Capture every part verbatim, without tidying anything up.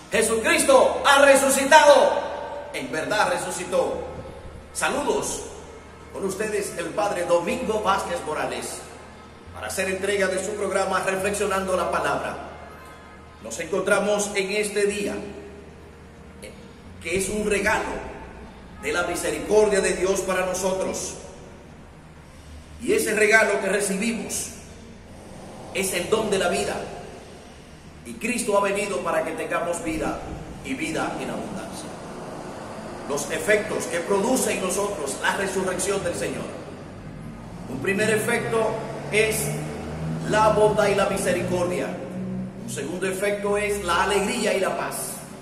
Jesucristo ha resucitado. En verdad resucitó. Saludos. Con ustedes el Padre Domingo Vázquez Morales para hacer entrega de su programa Reflexionando la Palabra. Nos encontramos en este día que es un regalo de la misericordia de Dios para nosotros. Y ese regalo que recibimos es el don de la vida. Y Cristo ha venido para que tengamos vida y vida en abundancia. Los efectos que produce en nosotros la resurrección del Señor. Un primer efecto es la bondad y la misericordia. Un segundo efecto es la alegría y la paz.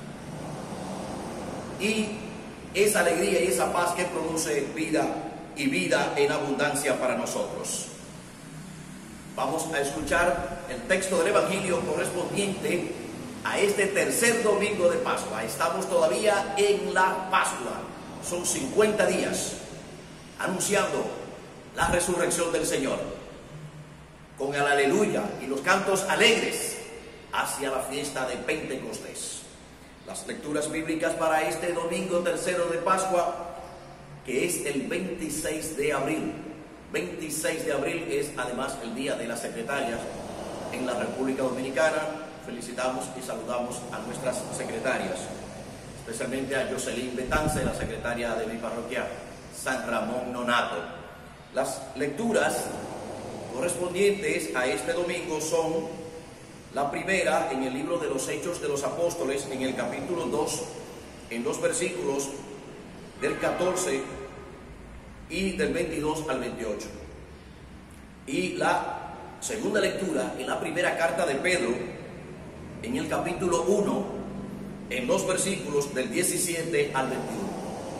Y esa alegría y esa paz que produce vida y vida en abundancia para nosotros. Vamos a escuchar el texto del Evangelio correspondiente a este tercer domingo de Pascua. Estamos todavía en la Pascua. Son cincuenta días anunciando la resurrección del Señor, con el aleluya y los cantos alegres hacia la fiesta de Pentecostés. Las lecturas bíblicas para este domingo tercero de Pascua, que es el veintiséis de abril. veintiséis de abril es además el Día de las Secretarias en la República Dominicana. Felicitamos y saludamos a nuestras secretarias, especialmente a Jocelyn Betance, la secretaria de mi parroquia San Ramón Nonato. Las lecturas correspondientes a este domingo son la primera en el libro de los Hechos de los Apóstoles, en el capítulo dos, en los versículos del catorce y del veintidós al veintiocho. Y la segunda lectura en la primera carta de Pedro, en el capítulo uno, en los versículos del diecisiete al veintiuno.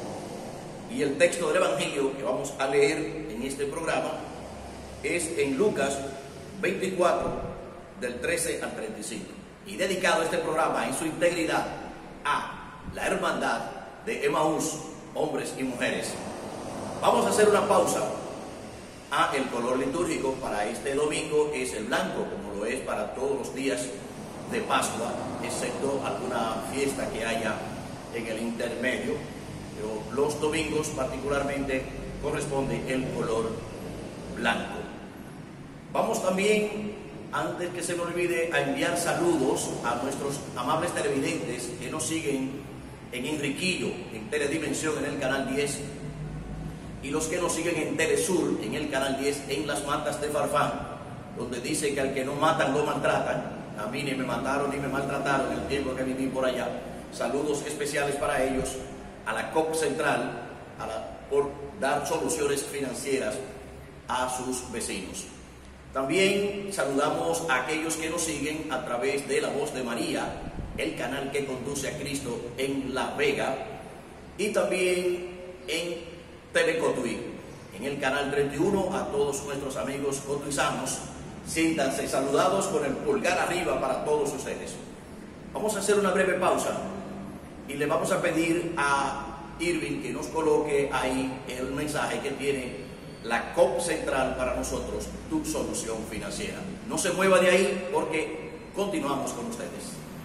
Y el texto del Evangelio que vamos a leer en este programa es en Lucas veinticuatro, del trece al treinta y cinco. Y dedicado este programa en su integridad a la hermandad de Emaús, hombres y mujeres. Vamos a hacer una pausa. Ah, el color litúrgico para este domingo es el blanco, como lo es para todos los días de Pascua, excepto alguna fiesta que haya en el intermedio, pero los domingos particularmente corresponde el color blanco. Vamos también, antes que se me olvide, a enviar saludos a nuestros amables televidentes que nos siguen en Enriquillo, en Teledimensión, en el canal diez, y los que nos siguen en Telesur, en el canal diez, en Las Matas de Farfán, donde dice que al que no matan, lo maltratan. A mí ni me mataron ni me maltrataron el tiempo que viví por allá. Saludos especiales para ellos, a la C O P Central, a la, por dar soluciones financieras a sus vecinos. También saludamos a aquellos que nos siguen a través de La Voz de María, el canal que conduce a Cristo en La Vega, y también en Telecotuí, en el canal treinta y uno. A todos nuestros amigos cotuizanos, siéntanse saludados con el pulgar arriba para todos ustedes. Vamos a hacer una breve pausa y le vamos a pedir a Irving que nos coloque ahí el mensaje que tiene la C O P Central para nosotros, tu solución financiera. No se mueva de ahí porque continuamos con ustedes.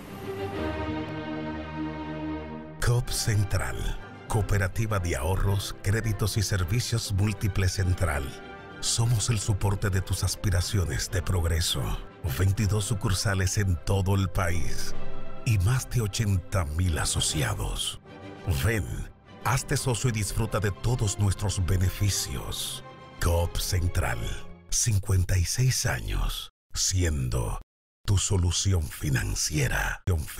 C O P Central, Cooperativa de Ahorros, Créditos y Servicios Múltiples Central. Somos el soporte de tus aspiraciones de progreso. veintidós sucursales en todo el país y más de ochenta mil asociados. Ven, hazte socio y disfruta de todos nuestros beneficios. C O P Central, cincuenta y seis años, siendo tu solución financiera.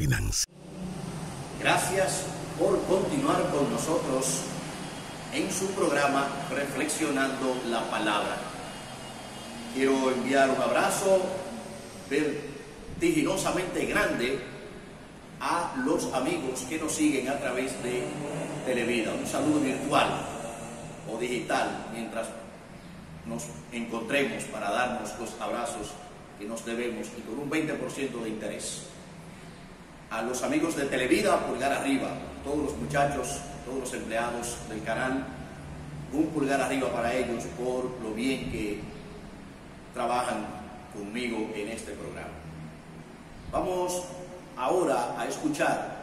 Gracias por continuar con nosotros en su programa Reflexionando la Palabra. Quiero enviar un abrazo vertiginosamente grande a los amigos que nos siguen a través de Televida. Un saludo virtual o digital mientras nos encontremos para darnos los abrazos que nos debemos y con un veinte por ciento de interés. A los amigos de Televida, pulgar arriba. Todos los muchachos, todos los empleados del canal, un pulgar arriba para ellos por lo bien que trabajan conmigo en este programa. Vamos ahora a escuchar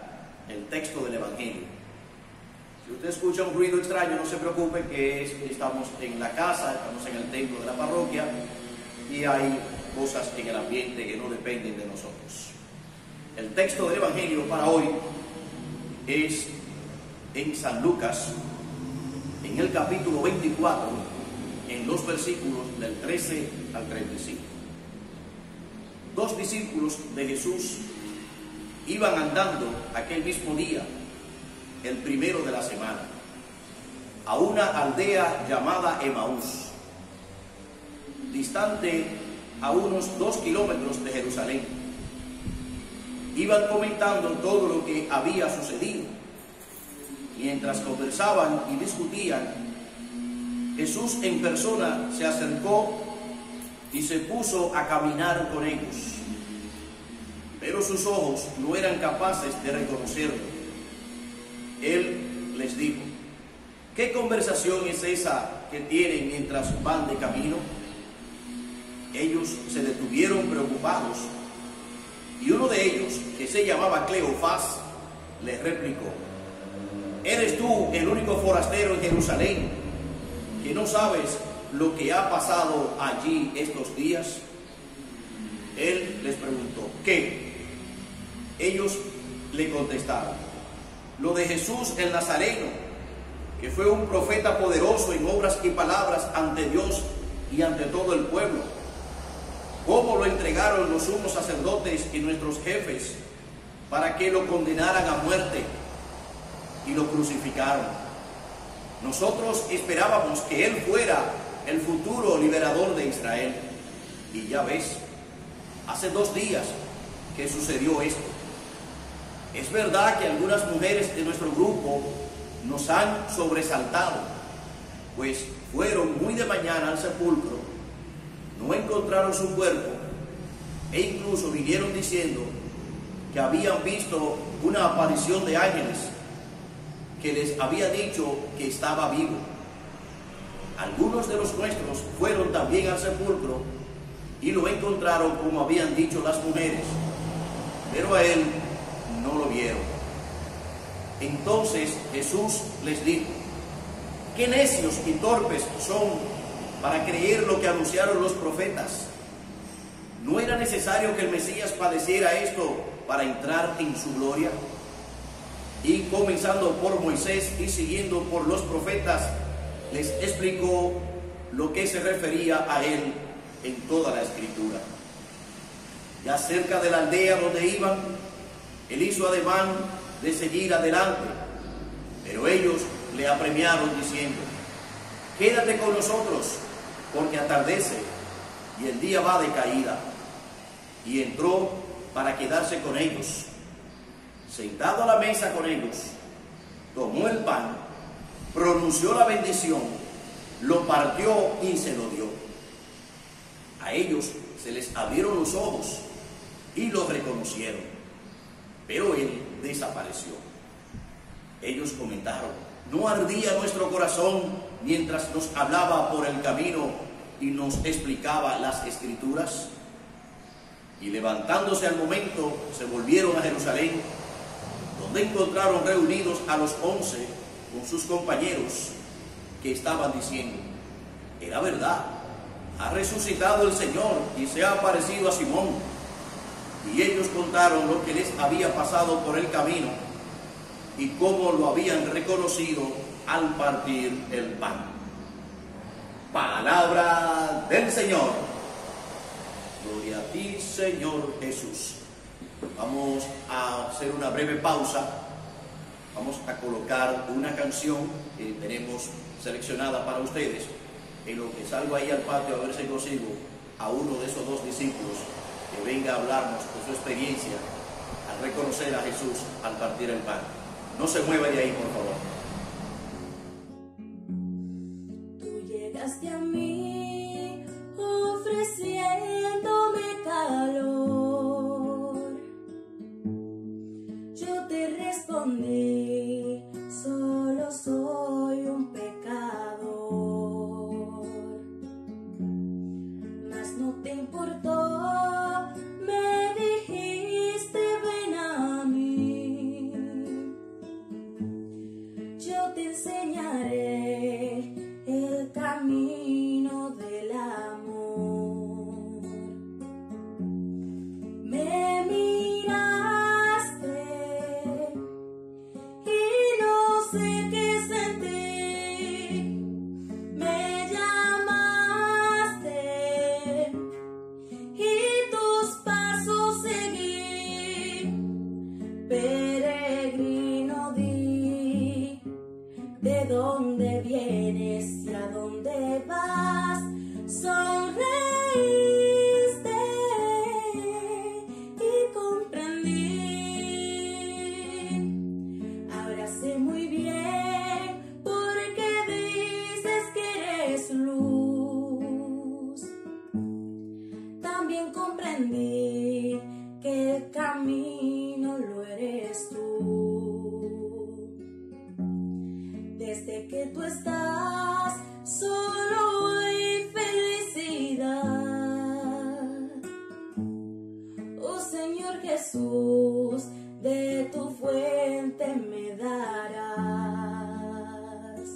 el texto del Evangelio. Si usted escucha un ruido extraño, no se preocupe, que es, estamos en la casa, estamos en el templo de la parroquia y hay cosas en el ambiente que no dependen de nosotros. El texto del Evangelio para hoy es en San Lucas, en el capítulo veinticuatro, en los versículos del trece al treinta y cinco. Dos discípulos de Jesús iban andando aquel mismo día, el primero de la semana, a una aldea llamada Emaús, distante a unos dos kilómetros de Jerusalén. Iban comentando todo lo que había sucedido. Mientras conversaban y discutían, Jesús en persona se acercó y se puso a caminar con ellos. Pero sus ojos no eran capaces de reconocerlo. Él les dijo: ¿qué conversación es esa que tienen mientras van de camino? Ellos se detuvieron preocupados, y uno de ellos, que se llamaba Cleofás, les replicó: ¿eres tú el único forastero en Jerusalén que no sabes lo que ha pasado allí estos días? Él les preguntó: ¿qué? Ellos le contestaron: lo de Jesús el Nazareno, que fue un profeta poderoso en obras y palabras ante Dios y ante todo el pueblo. Cómo lo entregaron los sumos sacerdotes y nuestros jefes para que lo condenaran a muerte y lo crucificaron. Nosotros esperábamos que él fuera el futuro liberador de Israel. Y ya ves, hace dos días que sucedió esto. Es verdad que algunas mujeres de nuestro grupo nos han sobresaltado, pues fueron muy de mañana al sepulcro, no encontraron su cuerpo e incluso vinieron diciendo que habían visto una aparición de ángeles que les había dicho que estaba vivo. Algunos de los nuestros fueron también al sepulcro y lo encontraron como habían dicho las mujeres, pero a él no lo vieron. Entonces Jesús les dijo: qué necios y torpes son para creer lo que anunciaron los profetas. ¿No era necesario que el Mesías padeciera esto para entrar en su gloria? Y comenzando por Moisés y siguiendo por los profetas, les explicó lo que se refería a él en toda la Escritura. Ya cerca de la aldea donde iban, él hizo ademán de seguir adelante, pero ellos le apremiaron diciendo: quédate con nosotros, porque atardece y el día va de caída. Y entró para quedarse con ellos. Sentado a la mesa con ellos, tomó el pan, pronunció la bendición, lo partió y se lo dio. A ellos se les abrieron los ojos y lo reconocieron, pero él desapareció. Ellos comentaron: ¿no ardía nuestro corazón mientras nos hablaba por el camino y nos explicaba las Escrituras? Y levantándose al momento, se volvieron a Jerusalén, donde encontraron reunidos a los once con sus compañeros, que estaban diciendo: era verdad, ha resucitado el Señor y se ha aparecido a Simón. Y ellos contaron lo que les había pasado por el camino y cómo lo habían reconocido al partir el pan. Palabra del Señor. Gloria a ti, Señor Jesús. Vamos a hacer una breve pausa. Vamos a colocar una canción que tenemos seleccionada para ustedes. En lo que salgo ahí al patio a ver si consigo a uno de esos dos discípulos que venga a hablarnos de su experiencia al reconocer a Jesús al partir el pan. No se mueva de ahí, por favor. Tú llegaste a mí ofreciéndome calor. Yo te respondí: solo soy un pecador. Mas no te importó, me dijiste: ven a mí. de dónde vienes y a dónde vas. Sonreíste y comprendí. Ahora sé muy bien por qué dices que eres luz. También comprendí que el camino lo eres tú. Desde que tú estás, solo hay felicidad. Oh Señor Jesús, de tu fuente me darás.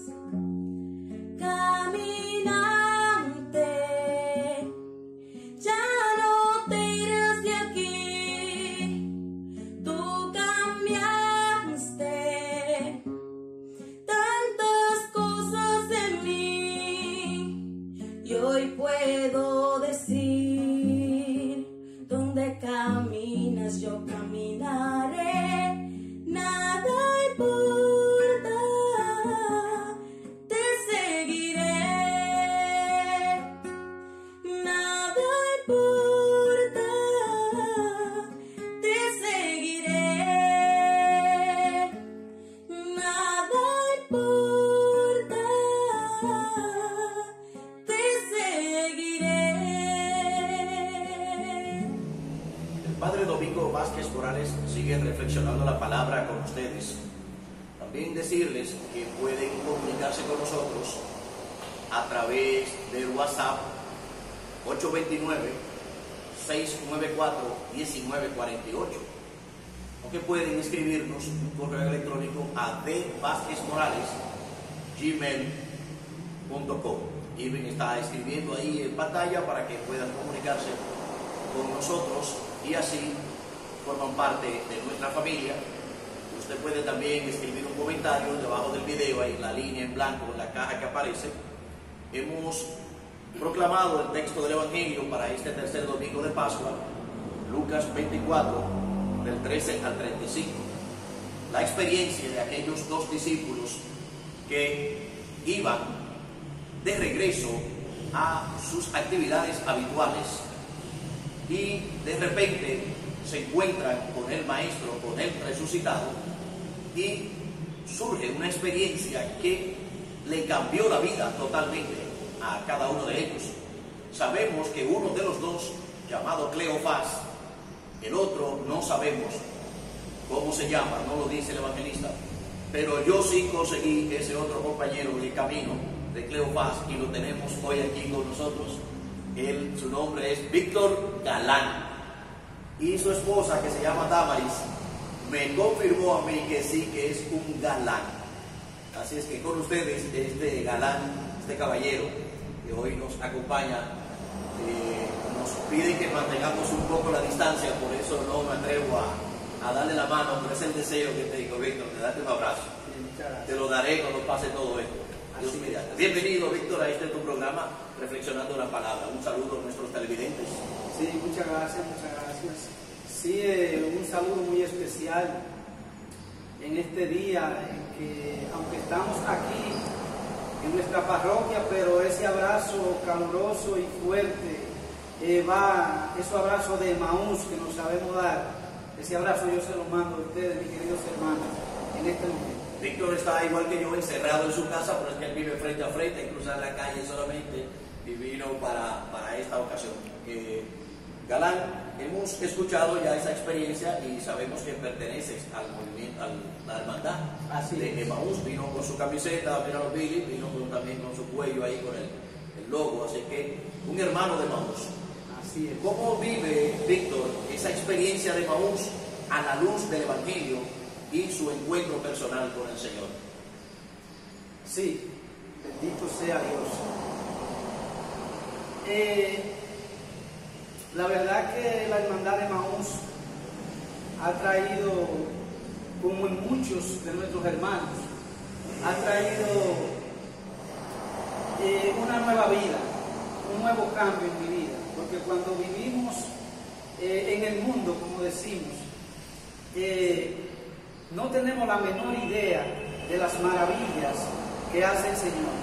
Caminante, ya no te irás de aquí. Tú cambiaste tantas cosas en mí y hoy puedo decir: donde caminas yo caminaré. Nada importa, te seguiré. Nada importa, te seguiré. Nada importa, te seguiré. El Padre Domingo Vázquez Morales sigue reflexionando la palabra con ustedes. También decirles que pueden comunicarse con nosotros a través del WhatsApp ocho dos nueve, seis nueve cuatro, uno nueve cuatro ocho, o que pueden escribirnos un correo electrónico a d vázquez morales arroba gmail punto com. Irving está escribiendo ahí en pantalla para que puedan comunicarse con nosotros y así forman parte de nuestra familia. Usted puede también escribir un comentario debajo del video, ahí en la línea en blanco, en la caja que aparece. Hemos proclamado el texto del Evangelio para este tercer domingo de Pascua, Lucas veinticuatro, del trece al treinta y cinco. La experiencia de aquellos dos discípulos que iban de regreso a sus actividades habituales y de repente se encuentran con el Maestro, con el resucitado, y surge una experiencia que le cambió la vida totalmente a cada uno de ellos. Sabemos que uno de los dos, llamado Cleofás, el otro no sabemos cómo se llama, no lo dice el evangelista, pero yo sí conseguí ese otro compañero de camino de Cleofás y lo tenemos hoy aquí con nosotros. Él, su nombre es Víctor Galán, y su esposa, que se llama Damaris, me confirmó a mí que sí, que es un galán. Así es que con ustedes este galán, este caballero que hoy nos acompaña, eh, nos pide que mantengamos un poco la distancia, por eso no me atrevo a, a darle la mano, pero es el deseo que tengo, Víctor, de darte un abrazo. Te lo daré cuando pase todo esto. Dios mediante. Bienvenido, Víctor, a este tu programa, Reflexionando la Palabra. Un saludo a nuestros televidentes. Sí, muchas gracias, muchas gracias. Sí, eh, un saludo muy especial en este día en que, aunque estamos aquí en nuestra parroquia, pero ese abrazo caluroso y fuerte eh, va, ese abrazo de Emaús que nos sabemos dar, ese abrazo yo se lo mando a ustedes, mis queridos hermanos, en este momento. Víctor está igual que yo, encerrado en su casa, pero es que él vive frente a frente, cruzar la calle solamente, y vino para, para esta ocasión. Eh, Galán, hemos escuchado ya esa experiencia y sabemos que perteneces al movimiento, a la hermandad Así de Emaús. Vino con su camiseta, mira los Billy, vino con, también con su cuello ahí con el, el logo, así que un hermano de Emaús. Así es. ¿Cómo vive Víctor esa experiencia de Emaús a la luz del Evangelio y su encuentro personal con el Señor? Sí, bendito sea Dios. Eh, la verdad que la hermandad de Emaús ha traído, como en muchos de nuestros hermanos, ha traído eh, una nueva vida, un nuevo cambio en mi vida, porque cuando vivimos eh, en el mundo, como decimos, eh, no tenemos la menor idea de las maravillas que hace el Señor.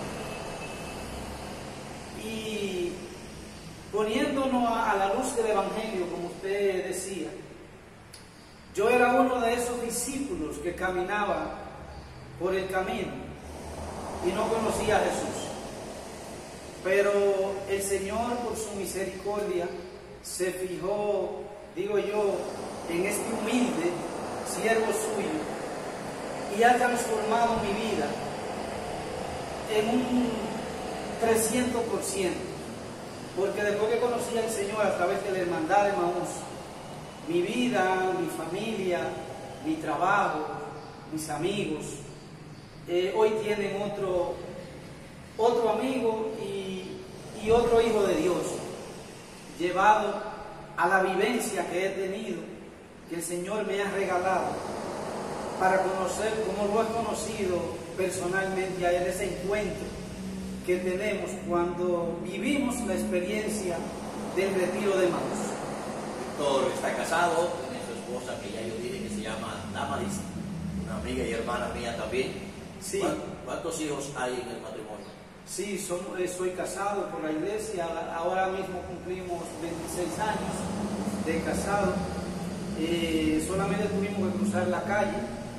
Y poniéndonos a la luz del Evangelio, como usted decía, yo era uno de esos discípulos que caminaba por el camino y no conocía a Jesús. Pero el Señor, por su misericordia, se fijó, digo yo, en este humilde siervo suyo y ha transformado mi vida en un trescientos por ciento. Porque después que conocí al Señor a través de la hermandad de Emaús, mi vida, mi familia, mi trabajo, mis amigos, eh, hoy tienen otro, otro amigo y, y otro hijo de Dios, llevado a la vivencia que he tenido, que el Señor me ha regalado, para conocer como lo he conocido personalmente a Él, ese encuentro que tenemos cuando vivimos la experiencia del retiro de Emaús. Víctor está casado, tiene su esposa que ya yo dije que se llama Damaris, una amiga y hermana mía también. Sí. ¿Cuántos hijos hay en el matrimonio? Sí, somos, soy casado por la iglesia, ahora mismo cumplimos veintiséis años de casado. Eh, solamente tuvimos que cruzar la calle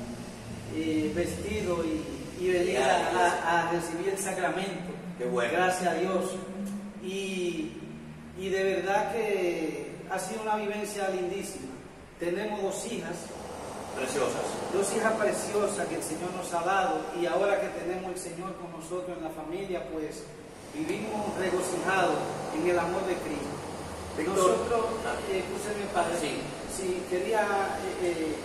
eh, vestido y, y venir a, a, a recibir el sacramento. Qué bueno. Gracias a Dios. Y, y de verdad que ha sido una vivencia lindísima. Tenemos dos hijas preciosas, dos hijas preciosas que el Señor nos ha dado, y ahora que tenemos el Señor con nosotros en la familia, pues vivimos regocijados en el amor de Cristo. Víctor, Nosotros, eh, escúcheme, padre, sí. sí, quería eh,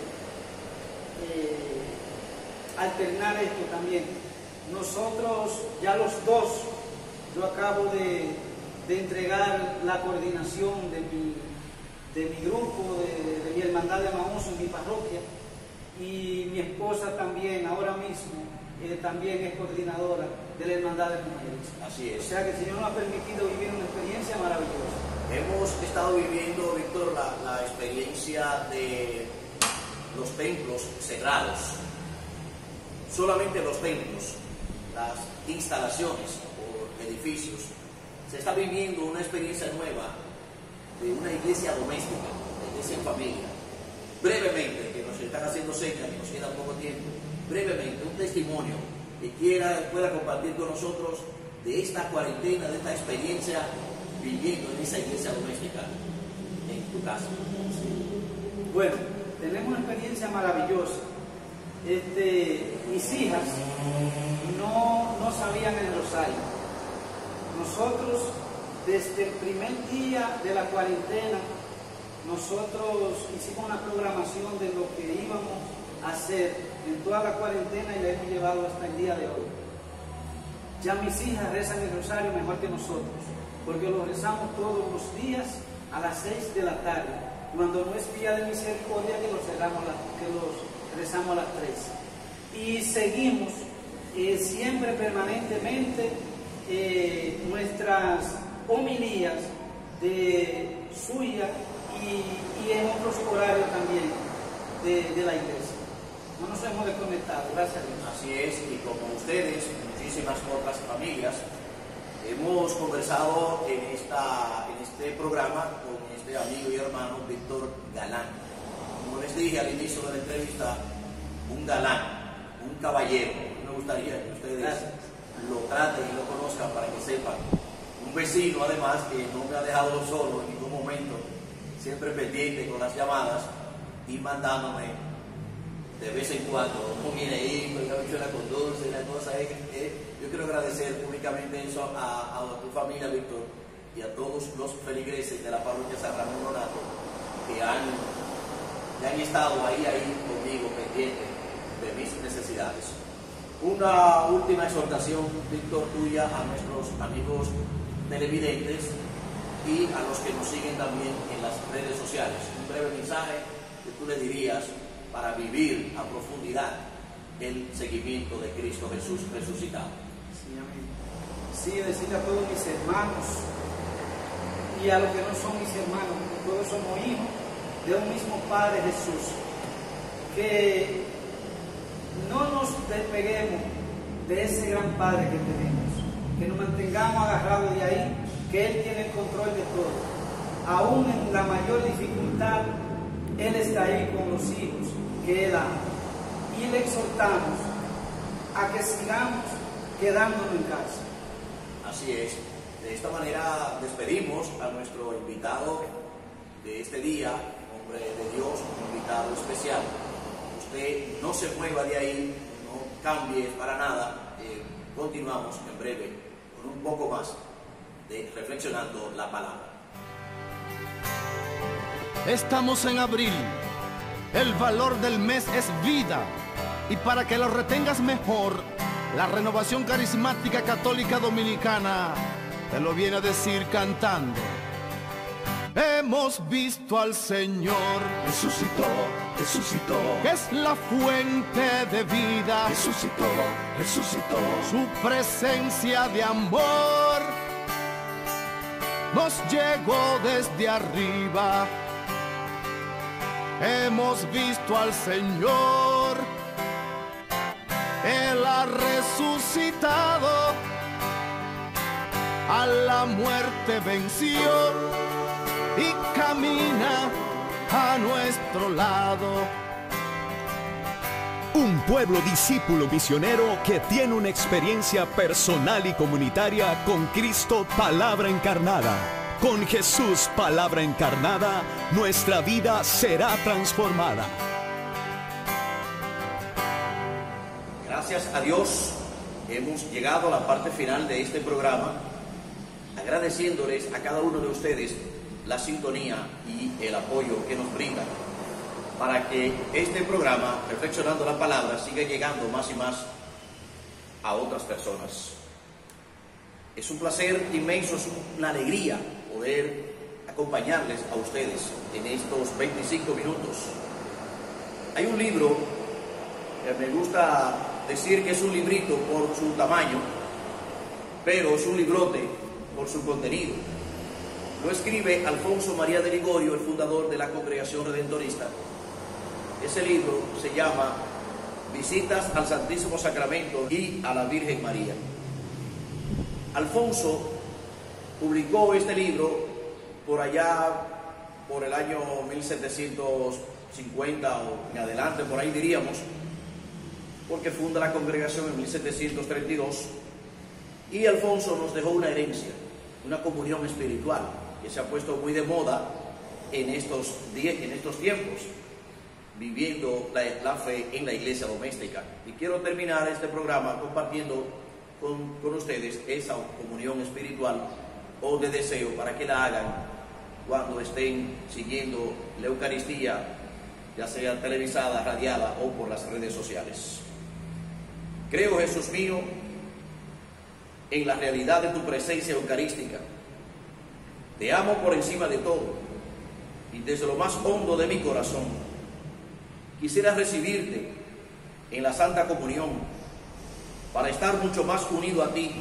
eh, alternar esto también. Nosotros, ya los dos, yo acabo de, de entregar la coordinación de mi, de mi grupo, de, de mi hermandad de Emaús en mi parroquia, y mi esposa también, ahora mismo, eh, también es coordinadora de la hermandad de mujeres. Así es. O sea que el Señor nos ha permitido vivir una experiencia maravillosa. Hemos estado viviendo, Víctor, la, la experiencia de los templos cerrados. Solamente los templos, las instalaciones o edificios. Se está viviendo una experiencia nueva de una iglesia doméstica, de iglesia en familia. Brevemente, que nos están haciendo señas, que nos queda poco tiempo, brevemente, un testimonio que quiera, pueda compartir con nosotros de esta cuarentena, de esta experiencia viviendo en esa iglesia doméstica, en tu casa. Bueno, tenemos una experiencia maravillosa. Este, mis hijas no, no sabían el rosario. Nosotros, desde el primer día de la cuarentena, nosotros hicimos una programación de lo que íbamos a hacer en toda la cuarentena y la hemos llevado hasta el día de hoy. Ya mis hijas rezan el rosario mejor que nosotros, porque lo rezamos todos los días a las seis de la tarde. Cuando no es día de misericordia, que los, cerramos la, que los rezamos a las tres. Y seguimos eh, siempre permanentemente eh, nuestras homilías de suya y, y en otros horarios también de, de la iglesia. No nos hemos desconectado, gracias a Dios. Así es, y como ustedes, muchísimas otras familias, hemos conversado en, esta, en este programa con este amigo y hermano Víctor Galán. Como les dije al inicio de la entrevista, un galán, un caballero. Me gustaría que ustedes Gracias. lo traten y lo conozcan para que sepan. Un vecino, además, que no me ha dejado solo en ningún momento, siempre pendiente con las llamadas y mandándome de vez en cuando un videíto, una bichuela con dulce, una cosa. Eh, eh, yo quiero agradecer públicamente eso a, a tu familia, Víctor, y a todos los feligreses de la parroquia San Ramón Nonato que han, que han estado ahí, ahí conmigo, pendientes de mis necesidades. Una última exhortación, Víctor, tuya a nuestros amigos televidentes y a los que nos siguen también en las redes sociales. Un breve mensaje que tú le dirías para vivir a profundidad el seguimiento de Cristo Jesús resucitado. Sí, amén. Sí, decirle a todos mis hermanos y a los que no son mis hermanos, porque todos somos hijos de un mismo Padre Jesús, que no nos despeguemos de ese gran Padre que tenemos, que nos mantengamos agarrados de ahí, que Él tiene el control de todo. Aún en la mayor dificultad, Él está ahí con los hijos que Él ama. Y le exhortamos a que sigamos quedándonos en casa. Así es. De esta manera despedimos a nuestro invitado de este día, hombre de Dios, un invitado especial. Usted no se mueva de ahí, no cambie para nada. Eh, continuamos en breve con un poco más de Reflexionando la Palabra. Estamos en abril. El valor del mes es vida. Y para que lo retengas mejor, la Renovación Carismática Católica Dominicana te lo viene a decir cantando. Hemos visto al Señor, resucitó, resucitó, que es la fuente de vida, resucitó, resucitó, su presencia de amor nos llegó desde arriba. Hemos visto al Señor, Él ha resucitado, a la muerte venció y camina a nuestro lado. Un pueblo discípulo misionero que tiene una experiencia personal y comunitaria con Cristo Palabra Encarnada. Con Jesús Palabra Encarnada, nuestra vida será transformada. Gracias a Dios hemos llegado a la parte final de este programa, agradeciéndoles a cada uno de ustedes la sintonía y el apoyo que nos brindan para que este programa, Reflexionando la Palabra, siga llegando más y más a otras personas. Es un placer inmenso, es una alegría poder acompañarles a ustedes en estos veinticinco minutos. Hay un libro que me gusta decir que es un librito por su tamaño, pero es un librote por su contenido. Lo escribe Alfonso María de Ligorio, el fundador de la Congregación Redentorista. Ese libro se llama Visitas al Santísimo Sacramento y a la Virgen María. Alfonso publicó este libro por allá, por el año mil setecientos cincuenta o en adelante, por ahí diríamos, porque funda la congregación en mil setecientos treinta y dos, y Alfonso nos dejó una herencia, una comunión espiritual, que se ha puesto muy de moda en estos, en estos tiempos, viviendo la, la fe en la iglesia doméstica. Y quiero terminar este programa compartiendo con, con ustedes esa comunión espiritual o de deseo para que la hagan cuando estén siguiendo la Eucaristía, ya sea televisada, radiada o por las redes sociales. Creo, Jesús mío, en la realidad de tu presencia eucarística. Te amo por encima de todo y desde lo más hondo de mi corazón quisiera recibirte en la Santa Comunión para estar mucho más unido a ti.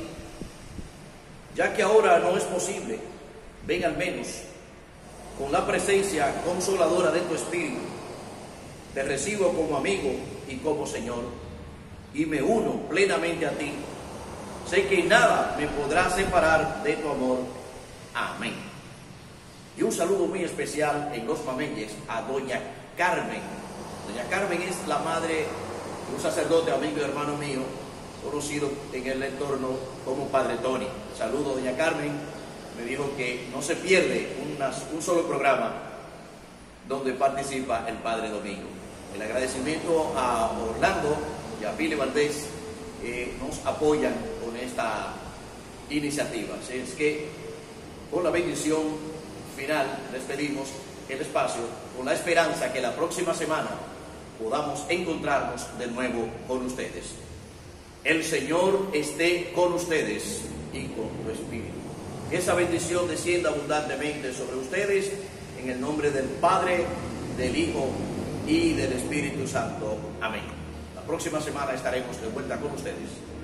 Ya que ahora no es posible, ven al menos con la presencia consoladora de tu Espíritu. Te recibo como amigo y como Señor y me uno plenamente a ti. Sé que nada me podrá separar de tu amor. Amén. Y un saludo muy especial en Los Mameyes a doña Carmen. Doña Carmen es la madre de un sacerdote, amigo y hermano mío, conocido en el entorno como Padre Tony. Saludo, doña Carmen. Me dijo que no se pierde una, un solo programa donde participa el Padre Domingo. El agradecimiento a Orlando y a Pile Valdés que nos apoyan con esta iniciativa. Así es que con la bendición final despedimos el espacio con la esperanza que la próxima semana podamos encontrarnos de nuevo con ustedes. El Señor esté con ustedes y con tu espíritu. Que esa bendición descienda abundantemente sobre ustedes en el nombre del Padre, del Hijo y del Espíritu Santo. Amén. La próxima semana estaremos de vuelta con ustedes.